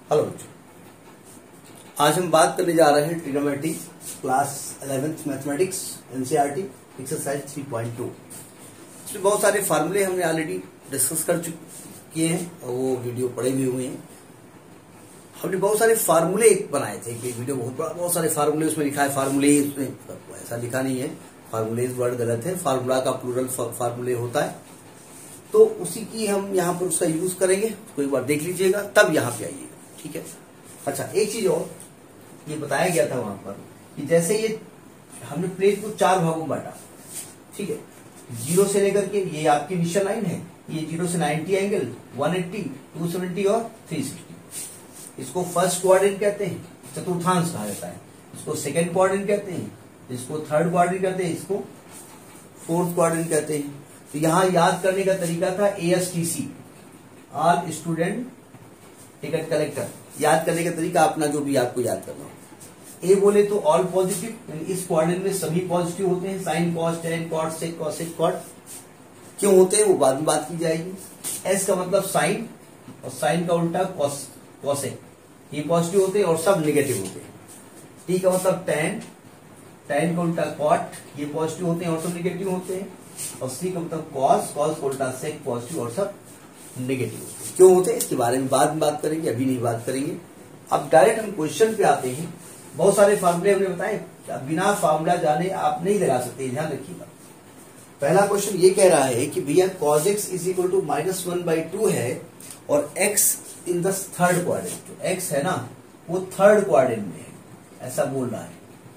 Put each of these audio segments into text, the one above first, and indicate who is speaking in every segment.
Speaker 1: Hello बच्चों, आज हम बात करने जा रहे हैं trigonometry class 11th mathematics NCERT exercise 3.2। इसमें बहुत सारे फार्मूले हमने ऑलरेडी डिस्कस कर किए हैं और वो वीडियो पड़े भी हुए हैं। हमने बहुत सारे फार्मूले बनाए थे, एक वीडियो बहुत सारे फार्मूले उसमें लिखा है। फार्मूले उसमें ऐसा लिखा नहीं है, फार्मूले वर्ड गलत है, फार्मूला का प्लूरल फार्मूले होता है। तो उसी की हम यहाँ पर उसका यूज करेंगे, उसको एक बार देख लीजिएगा तब यहाँ पे आइएगा, ठीक है। अच्छा, एक चीज और ये बताया गया था वहां पर कि जैसे ये हमने प्लेट को 4 भागों में बांटा, ठीक है। 0 से लेकर के ये आपकी इनिशियल लाइन है, ये 0 से 90 एंगल 180, 270 और 360। इसको फर्स्ट क्वाड्रेंट कहते हैं, चतुर्थांश कहा जाता है। इसको सेकंड क्वाड्रेंट कहते हैं, इसको थर्ड क्वाड्रेंट कहते हैं, इसको फोर्थ क्वाड्रेंट कहते हैं। तो यहां याद करने का तरीका था ASTC, all student ticket collector. याद करने का तरीका अपना जो भी आपको याद करना हो। ए बोले तो ऑल पॉजिटिव, इस क्वाड्रेंट में सभी पॉजिटिव होते हैं, sine cos tan cot sec cosec cot. क्यों होते हैं वो बाद में बात की जाएगी। एस का मतलब साइन, और साइन का उल्टा कॉसेक, ये पॉजिटिव होते हैं और सब निगेटिव होते हैं। टी का मतलब टेन, टेन का उल्टा कॉट, ये पॉजिटिव होते हैं और सब निगेटिव होते हैं। और सी का मतलब कॉस, कॉस का उल्टा सेक, पॉजिटिव और सब नेगेटिव होते हैं। क्यों होते हैं इसके बारे में बाद में बात करेंगे, अभी नहीं बात करेंगे। अब डायरेक्ट हम क्वेश्चन पे आते हैं। बहुत सारे फार्मूले हमने बताए, बिना फार्मूला जाने आप नहीं लगा सकते, ध्यान रखिएगा। पहला क्वेश्चन ये कह रहा है कि भैया cos x is equal to -1/2 है और x in the third quadrant. जो x है ना वो थर्ड क्वाड्रेंट में है, ऐसा बोल रहा है।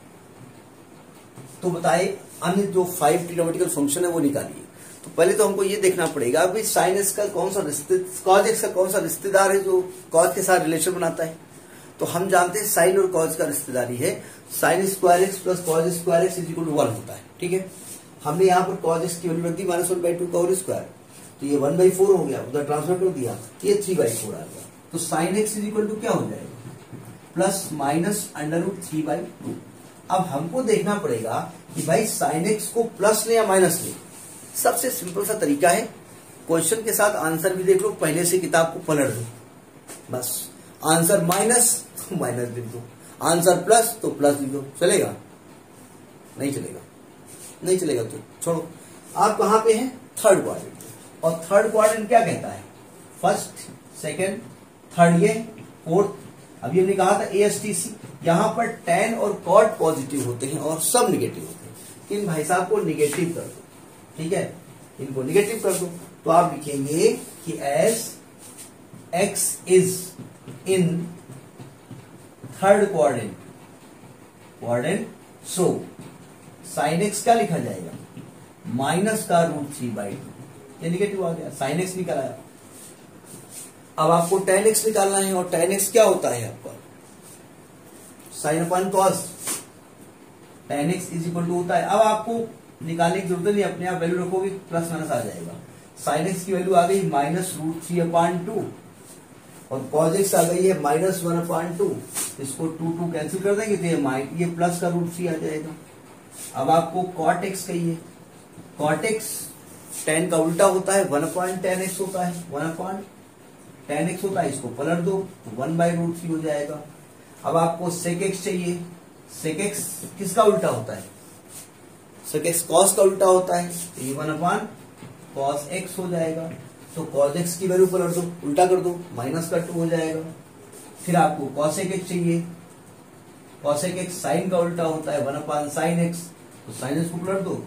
Speaker 1: तो बताए अन्य जो 5 ट्रिग्नोमेट्रिकल फंक्शन है वो निकालिए। तो पहले तो हमको ये देखना पड़ेगा अभी साइन एक्स का कौन सा कॉज एक्स का कौन सा रिश्तेदार है जो कॉज के साथ रिलेशन बनाता है। तो हम जानते हैं साइन और कॉज का रिश्तेदारी है sine square x plus cos square x is equal to 1 होता है, ठीक है। हमने यहाँ पर कॉज एक्स की वैल्यू रख दी -1/2 का होल स्क्वायर, तो ये 1/4 हो गया, उधर ट्रांसफर कर दिया, ये 3/4 आ गया। तो sine x is equal to क्या हो जाएगा, प्लस माइनस √3/2। अब हमको देखना पड़ेगा कि भाई साइन एक्स को प्लस ले या माइनस ले। सबसे सिंपल सा तरीका है, क्वेश्चन के साथ आंसर भी देख लो, पहले से किताब को पलट दो, बस। आंसर माइनस तो माइनस लिख दो, आंसर प्लस तो प्लस लिख दो। चलेगा? नहीं चलेगा, नहीं चलेगा तो छोड़ो। आप कहां पे हैं? Third quadrant. और थर्ड क्वाड्रेंट क्या कहता है? फर्स्ट, सेकेंड, थर्ड, ये फोर्थ। अभी हमने कहा था ASTC, यहां पर tan और cot पॉजिटिव होते हैं और सब निगेटिव होते हैं। इन भाई साहब को निगेटिव कर दो, ठीक है, इनको निगेटिव कर दो। तो आप लिखेंगे कि as x is in third quadrant so sine x क्या लिखा जाएगा, माइनस का √3/2। ये निगेटिव आ गया, साइन एक्स निकल आया। अब आपको tan x निकालना है और tan x क्या होता है आपका, sine upon cos. tan x is equal to होता है, अब आपको निकालने की जरूरत नहीं, अपने आप वैल्यू रखोगे प्लस माइनस आ जाएगा। साइन एक्स की वैल्यू आ गई -√3/2 और cos x आ गई है -1/2। इसको 2 कैंसिल कर देंगे तो ये प्लस का √3 आ जाएगा। अब आपको cot x कहिए, cot x tan का उल्टा होता है, 1/tan x होता है, 1/tan x होता है। इसको पलट दो तो 1/√3 हो जाएगा। अब आपको sec x चाहिए, sec x किसका उल्टा होता है, sec x cos का उल्टा होता है, तो ये 1/cos x हो जाएगा। तो cos x की वैल्यू पलट दो, उल्टा कर दो, -2 हो जाएगा। फिर आपको cosec x चाहिए, cosec x sin का उल्टा होता है, 1/sin x, तो sin x को पलट दो,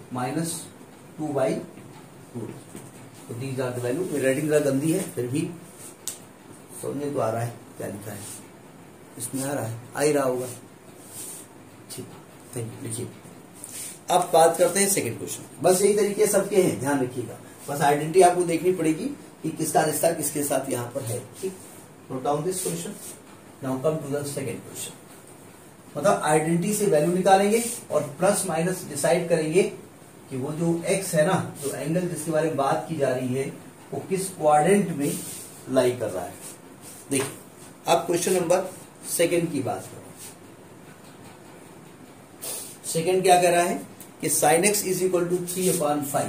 Speaker 1: -2/2। तो दीज आर द वैल्यू। मेरी राइटिंग जरा गंदी है, फिर भी समझने तो आ रहा है क्या लिखा है इसमें, आ रहा है, आ ही रहा होगा, ठीक, थैंक यू। लिखिए। अब बात करते हैं सेकंड क्वेश्चन। बस यही तरीके सबके हैं, ध्यान रखिएगा। बस आइडेंटिटी आपको देखनी पड़ेगी कि किसका रिश्ता किसके साथ यहाँ पर है, ठीक। Note down this question. Now come to the second question. मतलब आइडेंटिटी से वैल्यू निकालेंगे और प्लस माइनस डिसाइड करेंगे कि वो जो x है ना, जो एंगल जिसके बारे में बात की जा रही है, वो किस क्वाड्रेंट में लाई कर रहा है। देखिए, अब क्वेश्चन नंबर सेकंड की बात करें। सेकंड क्या कह रहा है कि sin x is equal to 3/5,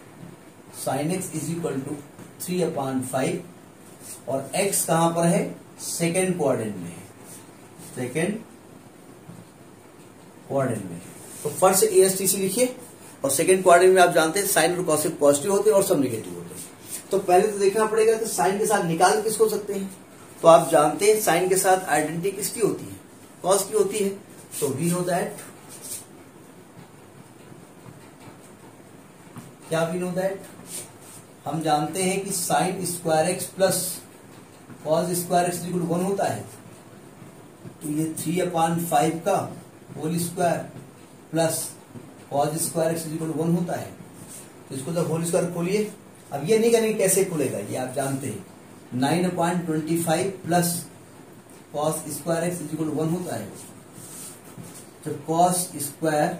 Speaker 1: sin x is equal to 3/5 और x कहां पर है, सेकेंड क्वाड्रेंट में है, सेकेंड क्वाड्रेंट में। तो फर्स्ट ASTC लिखिए, और सेकेंड क्वाड्रेंट में आप जानते हैं साइन और कॉसेक पॉजिटिव होते हैं और सब निगेटिव होते हैं। तो पहले तो देखना पड़ेगा कि साइन के साथ निकाल किसको सकते हैं। तो आप जानते हैं साइन के साथ आइडेंटिटी किसकी होती है, कॉस की होती है। तो वी नो दैट, क्या वी नो दैट, हम जानते हैं कि sine square x plus cos square x equal 1 होता है। तो ये 3/5 का whole square plus cos square x equal 1 होता है। तो इसको जब होल स्क्वायर खोलिए, अब ये नहीं करेंगे कैसे खुलेगा, ये आप जानते हैं 9/25 plus cos square x equal 1 होता है। जब कॉस स्क्वायर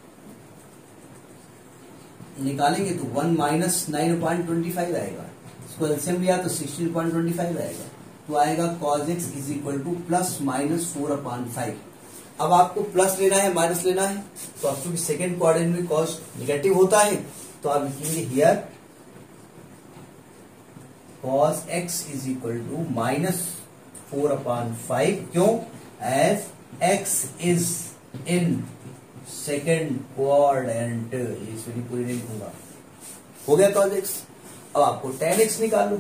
Speaker 1: निकालेंगे तो 1 माइनस 9/25 आएगा, इसको एलसीएम लिया तो 16/25 आएगा। तो आएगा cos x is equal to plus minus 4/5। अब आपको प्लस लेना है माइनस लेना है, तो आप चूंकि सेकेंड क्वाड्रेंट में cos निगेटिव होता है तो आप लिखेंगे here cos x is equal to minus 4/5। क्यों? As x is in second quadrant. ये पूरी नहीं होगा, हो गया cos x। अब आपको tan x निकालो।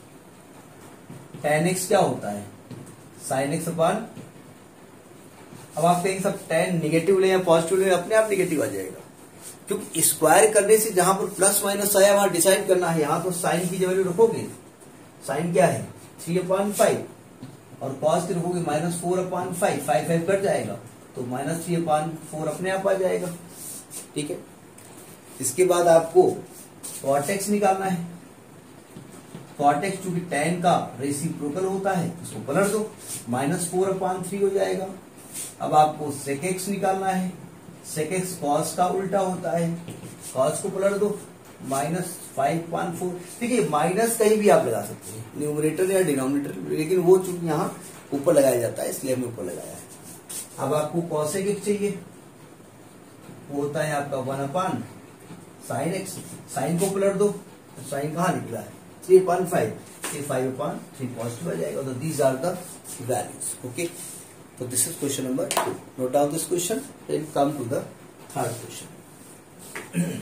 Speaker 1: tan x क्या होता है, sin x अपान, अब आप कहेंगे सब tan निगेटिव ले या पॉजिटिव ले, अपने आप निगेटिव आ जाएगा, क्योंकि स्क्वायर करने से जहां पर प्लस माइनस आया वहां डिसाइड करना है। यहां तो साइन की वैल्यू रखोगे, साइन क्या है 3/5, और कॉस की रखोगे माइनस 4/5, 5 कट जाएगा तो माइनस 3/4 अपने आप आ जाएगा। ठीक है, इसके बाद आपको cot x निकालना है। cot x चूंकि tan का रेसिप्रोकल होता है, इसको पलट दो, माइनस 4/3 हो जाएगा। अब आपको sec x निकालना है। sec x cos का उल्टा होता है, cos को पलट दो, माइनस 5/4। देखिए माइनस कहीं भी आप लगा सकते हैं, न्यूमरेटर या डिनोमिनेटर, लेकिन वो चूंकि यहाँ ऊपर लगाया जाता है इसलिए हमने ऊपर लगाया है। अब आपको cosec x चाहिए, वो होता है आपका 1/sin x। साइन को पलट दो, तो साइन कहाँ निकला है 3/5, ये 5/3 पॉजिटिव आ जाएगा। तो these are the values. Okay, तो this is question number 2। Note down this question, then come to the third question.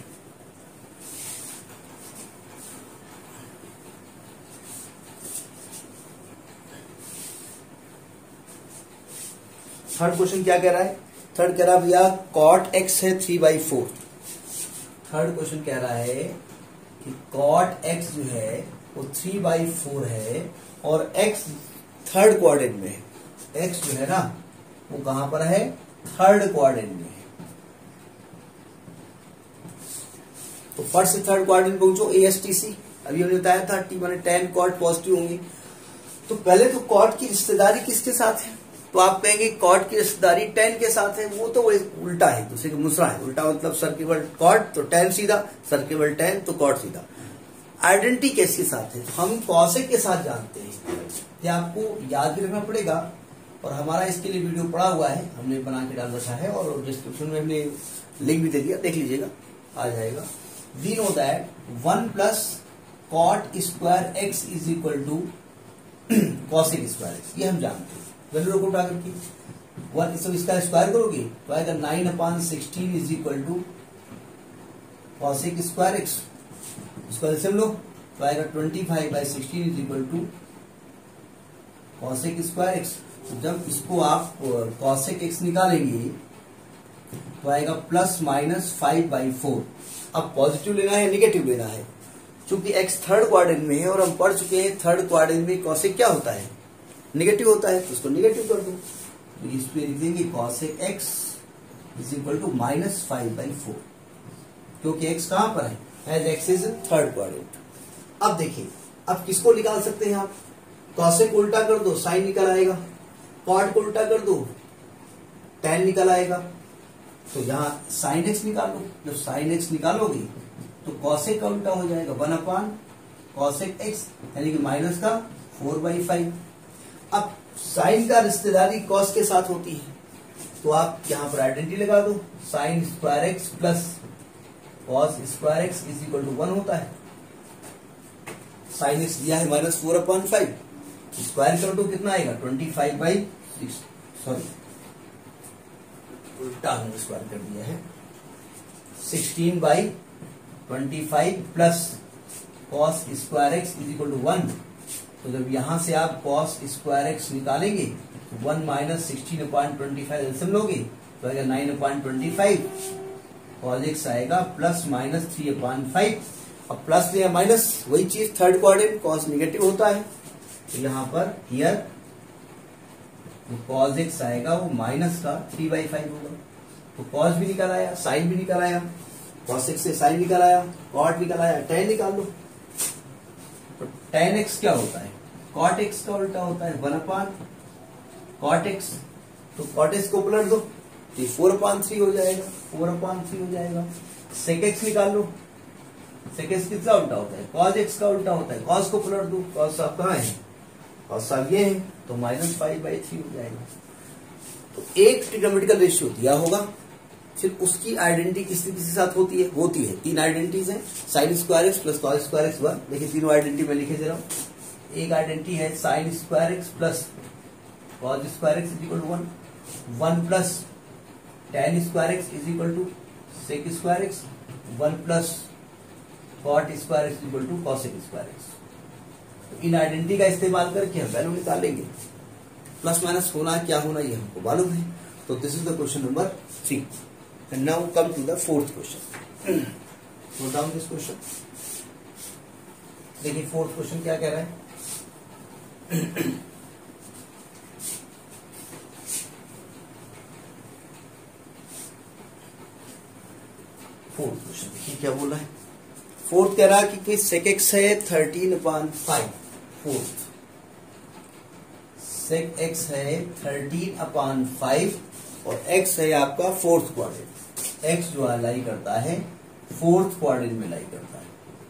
Speaker 1: Third question क्या कह रहा है, थर्ड कह रहा है भैया cot x है 3/4। थर्ड क्वेश्चन कह रहा है कि cot x जो है वो 3/4 है और x थर्ड क्वाड्रेंट में है। x जो है ना वो कहां पर है, थर्ड क्वाड्रेंट में है। तो फर्स्ट से थर्ड क्वाड्रेंट पहुंचो ASTC। अभी हमने बताया था t माने tan cot पॉजिटिव होंगे। तो पहले तो cot की रिश्तेदारी किसके साथ है, तो आप कहेंगे cot की रिश्तेदारी tan के साथ है। वो तो उल्टा है, दूसरे का दूसरा है। उल्टा मतलब सर केवल cot तो tan सीधा, सर केवल tan तो cot सीधा। आइडेंटिटी किसके साथ है, तो हम cosec के साथ जानते हैं। ये आपको याद भी रखना पड़ेगा, और हमारा इसके लिए वीडियो पड़ा हुआ है, हमने बना के डाल रखा है, और डिस्क्रिप्शन में हमने लिंक भी दे दिया, देख लीजिएगा, आ जाएगा। We know that 1 plus cot square x is equal to cosec square x, ये हम जानते हैं। वैल्यू को उठा करके 1 इसका स्क्वायर करोगे तो आएगा 9/16 is equal to cosec square x. इसको एलसीएम लो तो आएगा 25/16 is equal to cosec square x. तो जब इसको आप cosec x निकालेंगे तो आएगा प्लस माइनस 5/4। अब पॉजिटिव लेना है निगेटिव लेना है, चूंकि x थर्ड क्वाड्रेंट में है और हम पढ़ चुके हैं थर्ड क्वाड्रेंट में cosec क्या होता है, निगेटिव होता है, तो उसको निगेटिव कर दो। तो इस पे लिख देंगे cosec x is equal to minus 5/4, क्योंकि x कहां पर है, as x is third quadrant. अब देखिए, अब किसको निकाल सकते हैं आप, cosec को उल्टा कर दो, साइन निकल आएगा, cot को उल्टा कर दो, tan निकल आएगा। तो यहाँ sin x निकालो, जब sin x निकालोगे तो cosec का उल्टा हो जाएगा 1/cosec x, यानी कि माइनस का 4/5। अब साइन का रिश्तेदारी cos के साथ होती है, तो आप यहाँ पर आइडेंटिटी लगा दो, sin square x plus cos square x is equal to 1 होता है। sin x दिया है -4/5, स्क्वायर करो तो कितना आएगा 25/6, सॉरी उल्टा हमने स्क्वायर कर दिया है, 16/25 plus cos square x is equal to 1। तो जब यहां से आप कॉस स्क्वायर एक्स निकालेंगे 1 माइनस 16/25 एलसीएम लोगे तो आएगा 9/25, कॉस एक्स आएगा प्लस माइनस 3/5। अब प्लस या माइनस वही चीज, थर्ड क्वाड्रेंट कॉस नेगेटिव होता है, तो यहाँ पर हियर कॉस एक्स आएगा वो माइनस का 3/5 होगा। तो कॉस भी निकल आया, साइन भी निकल आया, कॉस एक्स से साइन निकल आया, कॉट निकल आया, tan निकाल लो। तो tan x क्या होता है, cot x का उल्टा होता है 1/cot x। तो cot x को पलट दो तो 4/3 हो जाएगा, 4/3 हो जाएगा। sec x निकाल लो, sec x किसका उल्टा होता है, cos x का उल्टा होता है, cos को पलट दो, cos साहब कहाँ है, cos साहब ये है, तो -5/3 हो जाएगा। तो एक ट्रिग्नोमेट्रिकल रेशियो दिया होगा, फिर उसकी आइडेंटिटी किसी किसी साथ होती है, 3 आइडेंटिटीज हैं, sine square x plus cos square x 1। देखिए तीनों आइडेंटिटी मैं लिखे दे रहा हूं। एक आइडेंटिटी है sine square x plus cos square x is equal to 1 plus tan square x is equal to sec square x, 1 plus cot square x is equal to cosec square x. तो इन identity का इस्तेमाल करके हम value निकालेंगे, plus minus होना क्या होना ये हमको मालूम है। तो this is the question number 3। And now come to the fourth question. Note down this question. देखिए फोर्थ क्वेश्चन क्या कह रहा है, फोर्थ क्वेश्चन देखिए क्या बोला है। फोर्थ कह रहा है कि सेक एक्स है 13/5, फोर्थ सेक एक्स है 13/5 और x है आपका फोर्थ क्वाड्रेंट। x जो लाई करता है फोर्थ क्वाड्रेंट में लाई करता है,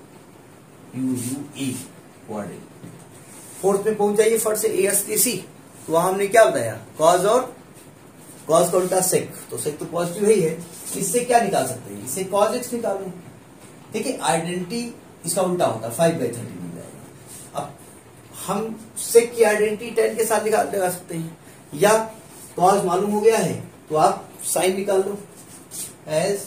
Speaker 1: UUE क्वाड्रेंट। फोर्थ में पहुंच जाइए फट से ASTC। तो वहां हमने क्या बताया, कॉस और कॉस का उल्टा सेक, तो सेक तो पॉजिटिव ही है, इससे क्या निकाल सकते हैं, इससे कॉस एक्स निकालो। देखिए आइडेंटिटी इसका उल्टा होता है 5/13 मिल जाएगा। अब हम सेक की आइडेंटिटी 10 के साथ लगा सकते हैं, या कॉस मालूम हो गया है तो आप साइन निकाल लो, as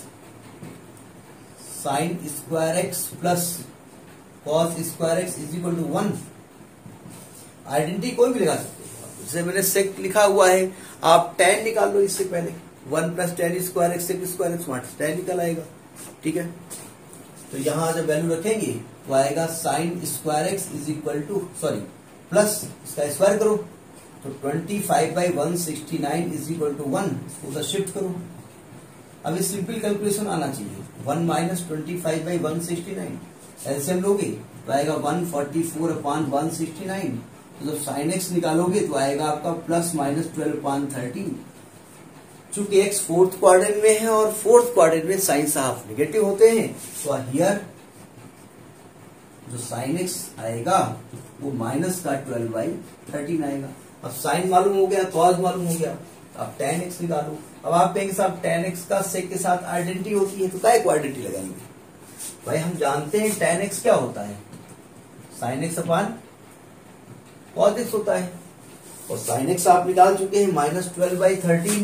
Speaker 1: sine square x plus cos square x is equal to 1। Identity कोई भी लगा सकते हैं, जैसे मैंने सेक लिखा हुआ है, आप tan निकाल लो इससे पहले, 1 plus tan square x sec square x tan निकल आएगा, ठीक है। तो यहां जब वैल्यू रखेंगे तो आएगा sine square x is equal to, sorry plus इसका स्क्वायर करो तो 25/169 इज इक्वल टू 1, उधर शिफ्ट करो। अब इस सिंपल कैलकुलेशन आना चाहिए, 1 माइनस 25/169 एलसीएम लोगे तो आएगा 144/169। तो जब साइन एक्स निकालोगे तो आएगा आपका प्लस माइनस 12/13। चूंकि एक्स फोर्थ क्वाड्रेंट में है और फोर्थ क्वाड्रेंट में साइन साफ नेगेटिव होते हैं, तो हियर जो साइन एक्स आएगा वो माइनस का 12/13 आएगा। अब साइन मालूम हो गया, कॉस मालूम हो गया, अब tan x निकालो। अब आप कहेंगे साहब tan x का सेक के साथ आइडेंटिटी होती है, तो क्या क्वाड्रेंटी लगाएंगे, भाई हम जानते हैं tan x क्या होता है, sin x अपान cos x होता है, और sin x आप निकाल चुके हैं -12/13।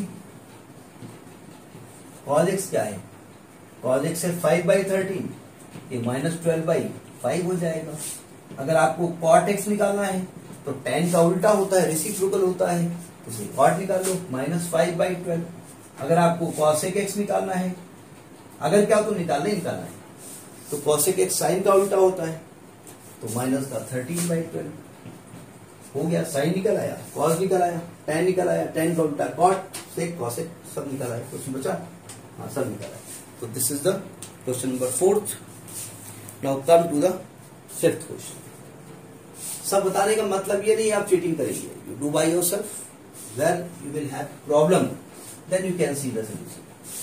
Speaker 1: cos x क्या है, cos x है 5/13, ये -12/5 हो जाएगा। अगर आपको cot x निकालना है तो tan का उल्टा होता है, रेसिप्रोकल होता है, तो इसे cot निकाल लो -5/12। अगर आपको cosec x निकालना है, अगर क्या तो निकालना है, तो cosec x साइन का उल्टा होता है, तो -13/12 हो गया। साइन निकल आया, cos निकल आया, tan निकल आया, tan का उल्टा cot, sec, cosec सब निकल आया, कुछ बचा, हाँ सब निकल आया। तो this is the question number 4th। Now come to the 5th question. सब बताने का मतलब ये नहीं आप चीटिंग करेंगे, you do by yourself, where you will have problem then you can see the solution.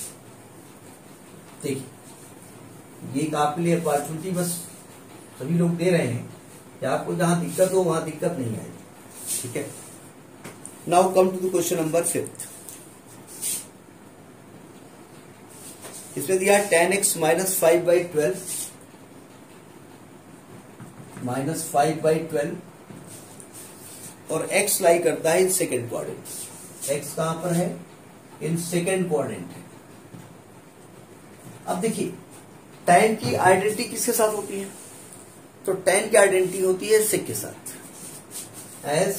Speaker 1: देखिए ये एक आपके लिए अपॉर्चुनिटी बस सभी लोग दे रहे हैं कि आपको जहां दिक्कत हो वहां दिक्कत नहीं आएगी, ठीक है। Now come to the question number 5th। इसमें दिया tan x -5/12 -5/12 और x लाई करता है इन सेकेंड क्वाड्रेंट। x कहां पर है? इन सेकेंड क्वाड्रेंट है। अब देखिए tan की आइडेंटिटी किसके साथ होती है? तो tan की आइडेंटिटी होती है sec के साथ, as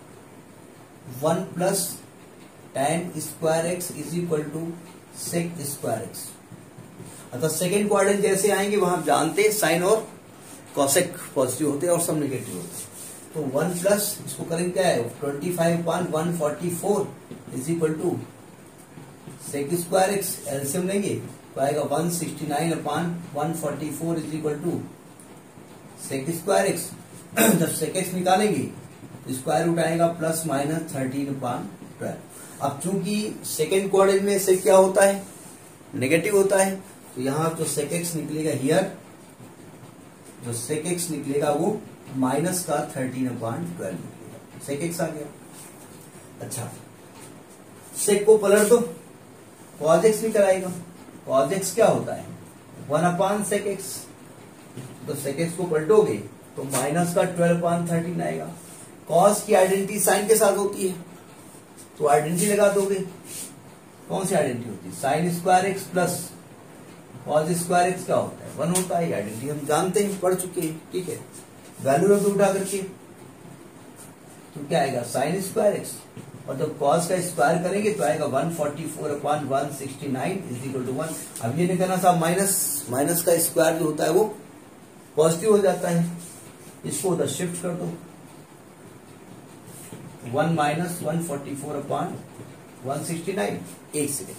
Speaker 1: 1 plus tan square x is equal to sec square x. अतः सेकेंड क्वाड्रेंट जैसे आएंगे वहां आप जानते हैं साइन और कॉसेक पॉजिटिव होते हैं और सब नेगेटिव होते हैं। तो 1 प्लस इसको करेंगे क्या है 25/144 is equal to sec square x. LCM लेंगे तो आएगा 169/144 is equal to sec square x. जब सेक एक्स निकालेंगे तो स्क्वायर रूट आएगा प्लस माइनस 13/12। अब चूंकि सेकेंड क्वाड्रेंट में सेक क्या होता है? नेगेटिव होता है। तो यहां जो सेक एक्स निकलेगा हियर, जो सेक एक्स निकलेगा वो माइनस का 13/12 निकलेगा। सेक एक्स आ गया। अच्छा सेक को पलट दो, कॉज एक्स निकल आएगा। कॉज एक्स क्या होता है? 1/sec x। तो sec x को पलटोगे तो माइनस का 12/13 आएगा। कॉस की आइडेंटिटी साइन के साथ होती है, तो आइडेंटिटी लगा दोगे। कौन सी आइडेंटिटी होती है? Sine square x plus cos square x क्या होता है? 1 होता है। आइडेंटिटी हम जानते हैं, पढ़ चुके हैं, ठीक है। वैल्यू रख दो उठा करके, तो क्या आएगा? साइन स्क्वायर एक्स, और जब कॉस का स्क्वायर करेंगे तो आएगा 144/169 इज इक्वल टू 1। अब ये नहीं करना साहब, माइनस का स्क्वायर जो होता है वो पॉजिटिव हो जाता है। इसको उधर शिफ्ट कर दो, 1 माइनस 144/169। एक सेकेंड,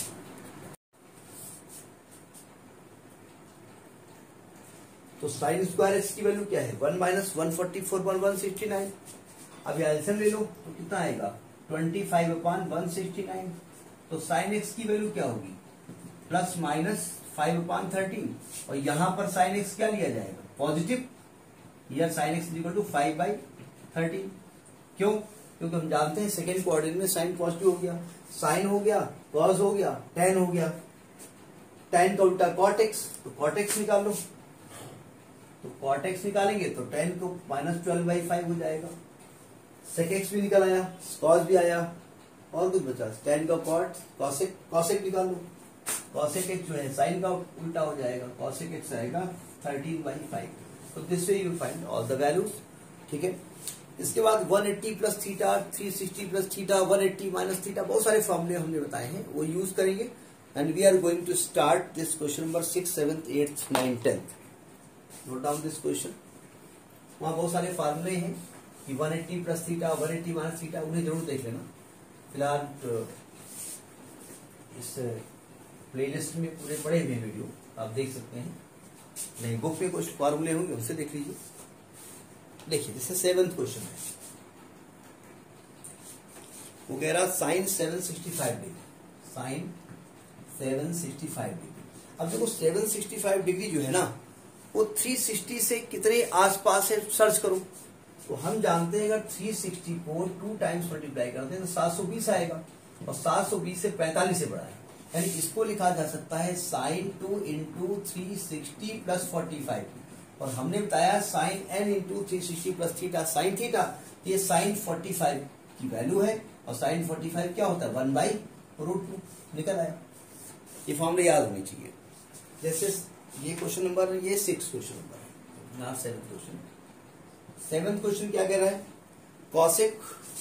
Speaker 1: तो साइन स्क्वायर एक्स की वैल्यू क्या है? 1 माइनस 144/169। अब एलसीएम ले लो तो कितना आएगा? 25/169। तो साइन एक्स की वैल्यू क्या होगी? Plus minus 5/13। और यहां पर साइन एक्स क्या लिया जाएगा? पॉजिटिव। यह साइन एक्स इक्वल टू 5/13। क्यों? क्योंकि हम जानते हैं सेकेंड क्वाड्रेंट में साइन पॉजिटिव हो गया, साइन हो गया, कॉस हो गया, टेन हो गया। टेन का उल्टा कॉट एक्स, तो कॉट एक्स निकाल लो। तो कॉट एक्स निकालेंगे तो टेन को -12/5 हो जाएगा। सेक एक्स भी निकल आया, कॉस भी आया, और कुछ बचा? टेन का कॉट, कॉसेक निकाल लो। कॉसेक एक्स जो है साइन का उल्टा हो जाएगा, कॉसेक एक्स आएगा 13/5। तो this way you find all the values, ठीक है। इसके बाद 180 plus theta, 360 plus theta, 180 minus theta, बहुत सारे फॉर्मूले हमने बताए हैं, वो यूज करेंगे। And we are going to start this question number 6, 7, 8, 9, 10। Note down this question. वहां बहुत सारे फॉर्मूले हैं कि 180 प्लस थीटा, 180 माइनस थीटा, उन्हें जरूर देख लेना। फिलहाल इस प्लेलिस्ट में पूरे पड़े हुए वीडियो आप देख सकते हैं, नहीं बुक में कुछ फॉर्मूले होंगे उनसे देख लीजिए। देखिए जैसे 7th क्वेश्चन है, वो कह रहा साइन 765 डिग्री, साइन 765 डिग्री। अब देखो 765 डिग्री जो है ना वो 360 से कितने आसपास है सर्च करो। तो हम जानते हैं अगर 360 को 2 टाइम्स मल्टीप्लाई करते हैं तो 720 आएगा, और 720 से 45 से बड़ा है, यानी इसको लिखा जा सकता है साइन 2 इंटू 360 प्लस 45। और हमने बताया sine n into 360 plus theta sine theta, ये साइन 45 की वैल्यू है, और साइन 45 क्या होता है? 1/√2 निकल आया। ये फॉर्मूले याद होनी चाहिए। जैसे ये क्वेश्चन नंबर, ये 6 क्वेश्चन नंबर है, not 7th question. 7th question क्या कह रहा है? कॉसेक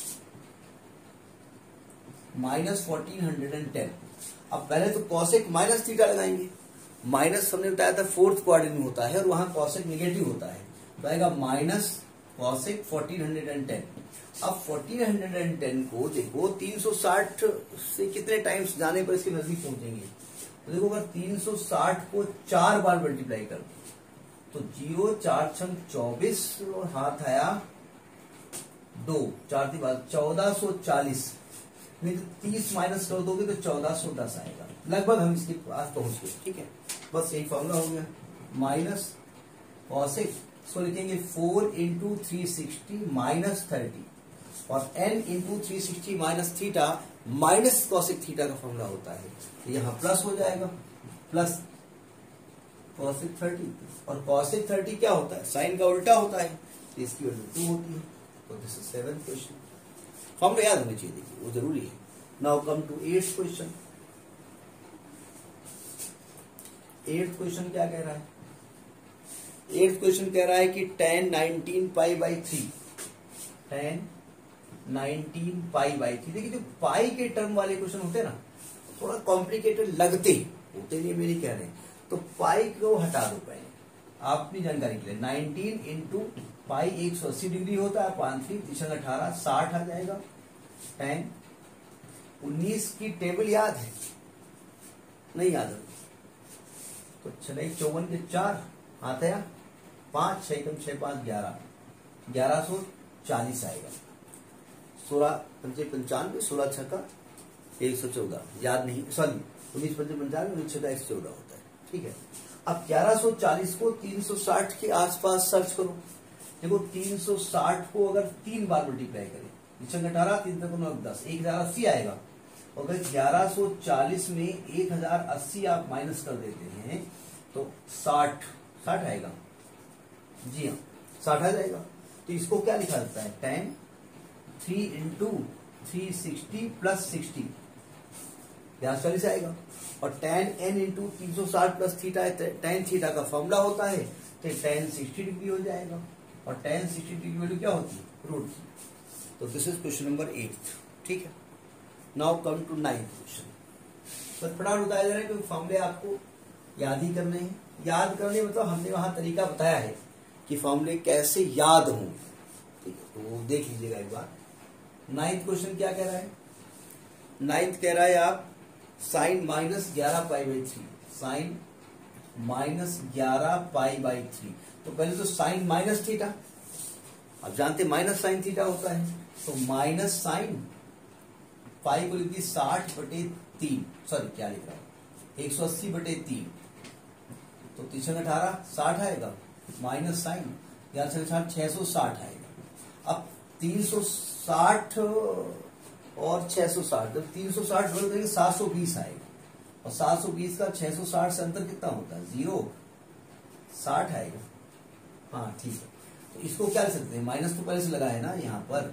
Speaker 1: -1410। अब पहले तो कॉसेक माइनस थीटा लगाएंगे। माइनस हमने बताया था 4th क्वाड्रेंट में होता है और वहां कॉसेक नेगेटिव होता है, तो आएगा माइनस कॉसेक 1410। अब 1410 को देखो 360 से कितने टाइम्स जाने पर इसके नजदीक पहुंचेंगे। तो देखो अगर 360 को 4 बार मल्टीप्लाई कर तो 0 4 6 24 और हाथ आया 2 4 की बात 1440 नहीं तो 30 माइनस कर दोगे तो 1410 आएगा। लगभग हम इसके पास पहुंच गए, ठीक है। बस यही फॉर्मूला हो गया। माइनस कॉसेक इसको लिखेंगे 4 इंटू 360 माइनस 30, और n into 360 minus theta minus cosec theta का फॉर्मूला होता है। तो यहाँ प्लस हो जाएगा, प्लस कॉसेक 30, और कॉसेक 30 क्या होता है? साइन का उल्टा होता है, तो इसकी वैल्यू 2 होती है। तो this is 7th question. Formula याद होनी चाहिए, देखिए वो जरूरी है। Now come to 8th question. 8th question क्या कह रहा है? 8th क्वेश्चन कह रहा है कि tan 19 pi by 3, tan 19 pi by 3। देखिए जो पाई के टर्म वाले क्वेश्चन होते हैं ना, थोड़ा कॉम्प्लिकेटेड लगते होते नहीं, मेरी कह रहे हैं, तो पाई को हटा दो पहले आप अपनी जानकारी के लिए। 19 इंटू पाई 180 डिग्री होता है, 5 3 18 60 आ जाएगा। tan 19 की टेबल याद है? नहीं याद है तो चले 54 के 4 आता है, 5 6 कम 6 5 11, 1140 आएगा। 16 पंचे 95, 16 छक्का 114, याद नहीं, सॉरी 19 पंचे 95, 19 छक्का 114 होता है, ठीक है। अब 1140 को 360 के आसपास सर्च करो। देखो 360 को अगर 3 बार मल्टीप्लाई करें, 18 3 10, 1080 आएगा। अगर 1140 में 1080 आप माइनस कर देते हैं तो 60 आएगा। जी हाँ 60 आ जाएगा। तो इसको क्या लिखा जाता है? tan 3 इंटू 360 प्लस 60, 40 आएगा। और tan n into 360 plus theta है, tan थीटा का फॉर्मूला होता है, तो tan 60 डिग्री हो जाएगा। और tan 60 डिग्री वैल्यू क्या होती है? रूट। तो दिस इज क्वेश्चन नंबर 8, ठीक है। Now come to 9th question. तो फटाफट बताया जा रहा है कि फॉर्मूले आपको याद ही करने हैं। याद करने मतलब हमने वहां तरीका बताया है कि फॉर्मूले कैसे याद हों, ठीक है, तो वो देख लीजिएगा एक बार। 9th क्वेश्चन क्या कह रहा है? 9th कह रहा है आप sine minus 11 pi by 3, sine minus 11 pi by 3। तो पहले तो साइन माइनस थीटा, अब जानते माइनस साइन थीटा होता है, तो माइनस साइन पाई को लिख दी 60 बटे 3, सॉरी क्या लिख रहा हूं 180 बटे 3, तो 3 18 60 आएगा। माइनस साइन 660 आएगा। अब 360 और 660, जब 360 जोड़ देंगे 720 आएगा। और 720 का 660 से अंतर कितना होता है? 0, 60 आएगा। हाँ ठीक है, तो इसको क्या लिख सकते हैं? माइनस तो पहले से लगा है ना यहाँ पर,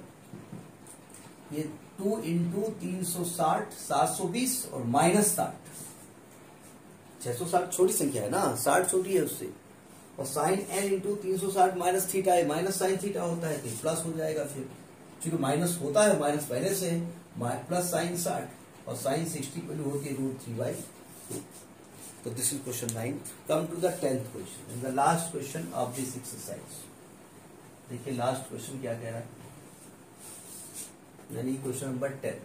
Speaker 1: ये 2 इंटू 360 720 और माइनस 60, 660 छोटी संख्या है ना, 60 छोटी है उससे। और sine n into 360 minus theta है, माइनस साइन थीटा होता है, तो प्लस हो जाएगा। फिर क्योंकि माइनस होता है, माइनस पहले से है, प्लस साइन 60 और साइन 60 वैल्यू होती है √3/2। तो this is question 9th। Come to the 10th question, the last question of this exercise. देखिए लास्ट क्वेश्चन क्या कह रहा है, यानी क्वेश्चन नंबर 10।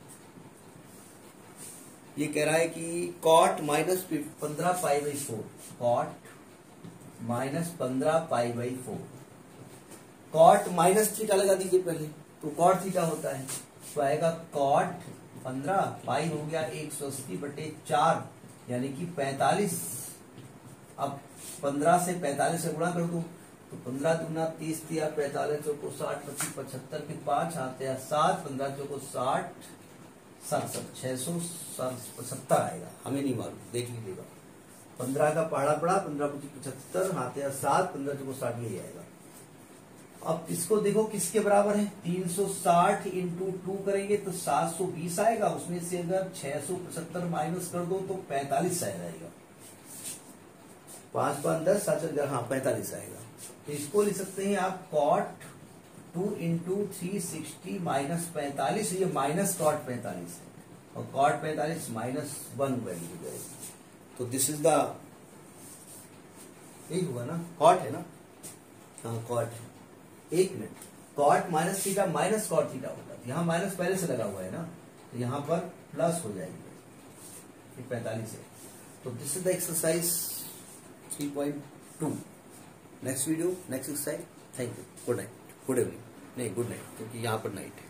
Speaker 1: ये कह रहा है कि cot minus 15 pi by 4, cot minus 15 pi by 4। cot minus theta लगा दीजिए पहले, तो cot थीटा होता है, तो आएगा cot 15 पाई हो गया 180 बटे 4, यानी कि 45। अब 15 से 45 से गुणा कर दो, तो 15 दूना 30 दिया, 45 चौको 60, 25 75 के 5 आते हैं 7, 15 चौको 60 67, 670 आएगा। हमें नहीं मालूम, देख लीजिएगा। 15 का पहाड़ा पड़ा, 15 25 75 आते हैं 7, 15 चौको 60 यही आएगा। अब इसको देखो किसके बराबर है? 360 इंटू 2 करेंगे तो 720 आएगा। उसमें से अगर 675 माइनस कर दो तो 45 आ जाएगा। 5 5 10 7 हाँ 45 आएगा। तो इसको लिख सकते हैं आप cot 2 इंटू 360 माइनस 45, ये माइनस cot 45 है, और cot 45 -1 वैल्यू हो जाएगी। तो दिस इज द, यही हुआ ना, cot है ना, हाँ cot है। एक minute, cot minus theta minus cot theta होगा, यहाँ माइनस पहले से लगा हुआ है ना, तो यहाँ पर प्लस हो जाएगी, 45 है। तो this is the exercise 3.2। Next video next exercise. Thank you, good night, good evening, नहीं गुड नाइट, क्योंकि यहाँ पर नाइट है।